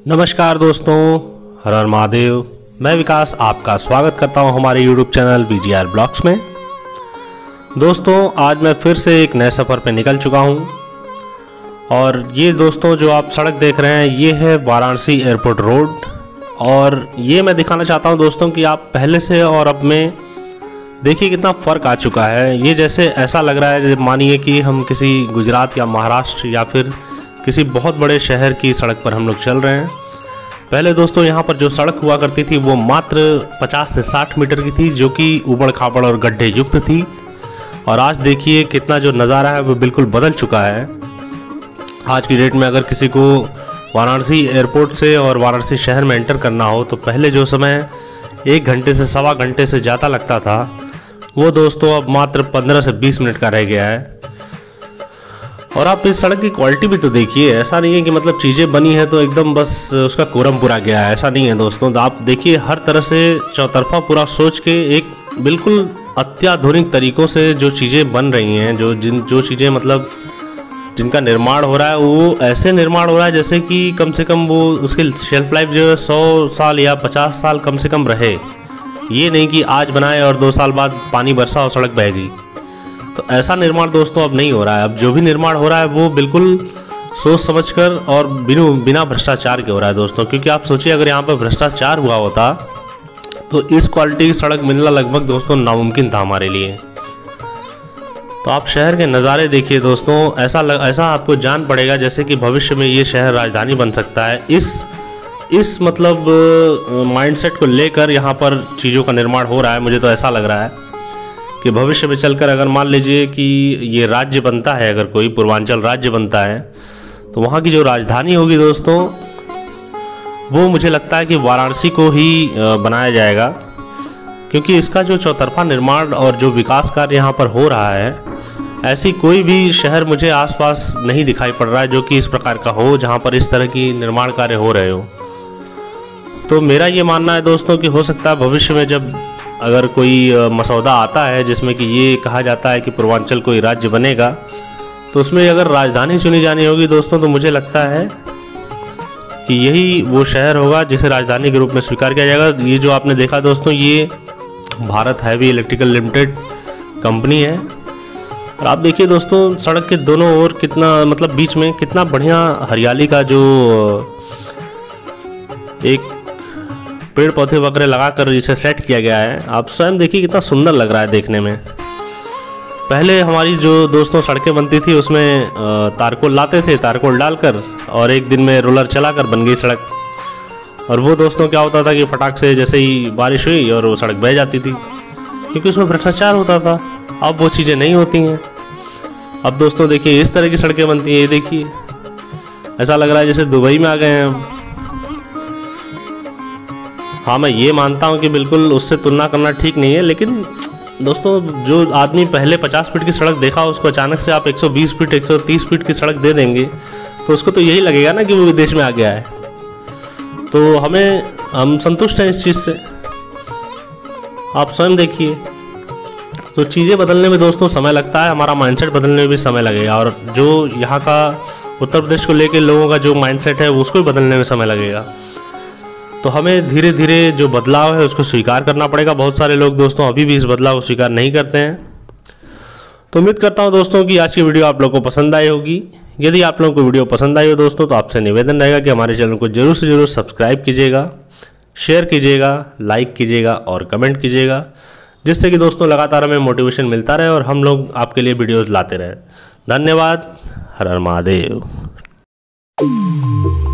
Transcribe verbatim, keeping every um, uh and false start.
नमस्कार दोस्तों, हर हर महादेव। मैं विकास आपका स्वागत करता हूं हमारे YouTube channel V G R blogs में। दोस्तों, आज मैं फिर से एक नए सफ़र पे निकल चुका हूं और ये दोस्तों जो आप सड़क देख रहे हैं ये है वाराणसी एयरपोर्ट रोड। और ये मैं दिखाना चाहता हूं दोस्तों कि आप पहले से और अब में देखिए कितना फ़र्क आ चुका है। ये जैसे ऐसा लग रहा है मानिए कि हम किसी गुजरात या महाराष्ट्र या फिर किसी बहुत बड़े शहर की सड़क पर हम लोग चल रहे हैं। पहले दोस्तों यहाँ पर जो सड़क हुआ करती थी वो मात्र पचास से साठ मीटर की थी, जो कि ऊबड़ खाबड़ और गड्ढे युक्त थी। और आज देखिए कितना जो नज़ारा है वो बिल्कुल बदल चुका है। आज की डेट में अगर किसी को वाराणसी एयरपोर्ट से और वाराणसी शहर में एंटर करना हो तो पहले जो समय एक घंटे से सवा घंटे से ज़्यादा लगता था वो दोस्तों अब मात्र पंद्रह से बीस मिनट का रह गया है। और आप इस सड़क की क्वालिटी भी तो देखिए, ऐसा नहीं है कि मतलब चीज़ें बनी है तो एकदम बस उसका कोरम पूरा गया है, ऐसा नहीं है दोस्तों। तो आप देखिए हर तरह से चौतरफा पूरा सोच के एक बिल्कुल अत्याधुनिक तरीक़ों से जो चीज़ें बन रही हैं, जो जिन जो चीज़ें मतलब जिनका निर्माण हो रहा है वो ऐसे निर्माण हो रहा है जैसे कि कम से कम वो उसकी शेल्फ लाइफ जो है सौ साल या पचास साल कम से कम रहे। ये नहीं कि आज बनाए और दो साल बाद पानी बरसा और सड़क बह गई। तो ऐसा निर्माण दोस्तों अब नहीं हो रहा है। अब जो भी निर्माण हो रहा है वो बिल्कुल सोच समझकर और बिनु बिना भ्रष्टाचार के हो रहा है दोस्तों। क्योंकि आप सोचिए अगर यहाँ पर भ्रष्टाचार हुआ होता तो इस क्वालिटी की सड़क मिलना लगभग दोस्तों नामुमकिन था हमारे लिए। तो आप शहर के नज़ारे देखिए दोस्तों, ऐसा लग, ऐसा आपको जान पड़ेगा जैसे कि भविष्य में ये शहर राजधानी बन सकता है। इस इस मतलब माइंडसेट को लेकर यहाँ पर चीज़ों का निर्माण हो रहा है। मुझे तो ऐसा लग रहा है कि भविष्य में चलकर अगर मान लीजिए कि ये राज्य बनता है, अगर कोई पूर्वांचल राज्य बनता है तो वहाँ की जो राजधानी होगी दोस्तों वो मुझे लगता है कि वाराणसी को ही बनाया जाएगा। क्योंकि इसका जो चौतरफा निर्माण और जो विकास कार्य यहाँ पर हो रहा है, ऐसी कोई भी शहर मुझे आसपास नहीं दिखाई पड़ रहा है जो कि इस प्रकार का हो, जहाँ पर इस तरह की निर्माण कार्य हो रहे हो। तो मेरा ये मानना है दोस्तों कि हो सकता है भविष्य में जब अगर कोई मसौदा आता है जिसमें कि ये कहा जाता है कि पूर्वांचल कोई राज्य बनेगा, तो उसमें अगर राजधानी चुनी जानी होगी दोस्तों तो मुझे लगता है कि यही वो शहर होगा जिसे राजधानी के रूप में स्वीकार किया जाएगा। ये जो आपने देखा दोस्तों ये Bharat heavy electrical limited company है। और आप देखिए दोस्तों सड़क के दोनों ओर कितना मतलब बीच में कितना बढ़िया हरियाली का जो एक पेड़ पौधे वगैरह लगाकर इसे सेट किया गया है। आप स्वयं देखिए कितना सुंदर लग रहा है देखने में। पहले हमारी जो दोस्तों सड़कें बनती थी उसमें तारकोल लाते थे, तारकोल डालकर और एक दिन में रोलर चलाकर बन गई सड़क। और वो दोस्तों क्या होता था कि फटाक से जैसे ही बारिश हुई और वो सड़क बह जाती थी, क्योंकि उसमें भ्रष्टाचार होता था। अब वो चीज़ें नहीं होती हैं। अब दोस्तों देखिए इस तरह की सड़कें बनती हैं। ये देखिए ऐसा लग रहा है जैसे दुबई में आ गए हैं हम। हाँ, मैं ये मानता हूँ कि बिल्कुल उससे तुलना करना ठीक नहीं है, लेकिन दोस्तों जो आदमी पहले पचास फीट की सड़क देखा उसको अचानक से आप एक सौ बीस फीट एक सौ तीस फीट की सड़क दे देंगे तो उसको तो यही लगेगा ना कि वो विदेश में आ गया है। तो हमें हम संतुष्ट हैं इस चीज़ से। आप स्वयं देखिए तो चीज़ें बदलने में दोस्तों समय लगता है, हमारा माइंडसेट बदलने में भी समय लगेगा। और जो यहाँ का उत्तर प्रदेश को लेकर लोगों का जो माइंडसेट है उसको भी बदलने में समय लगेगा। तो हमें धीरे धीरे जो बदलाव है उसको स्वीकार करना पड़ेगा। बहुत सारे लोग दोस्तों अभी भी इस बदलाव को स्वीकार नहीं करते हैं। तो उम्मीद करता हूं दोस्तों कि आज की वीडियो आप लोगों को पसंद आई होगी। यदि आप लोगों को वीडियो पसंद आई हो दोस्तों तो आपसे निवेदन रहेगा कि हमारे चैनल को जरूर से जरूर सब्सक्राइब कीजिएगा, शेयर कीजिएगा, लाइक कीजिएगा और कमेंट कीजिएगा, जिससे कि दोस्तों लगातार हमें मोटिवेशन मिलता रहे और हम लोग आपके लिए वीडियोज़ लाते रहे। धन्यवाद। हर हर महादेव।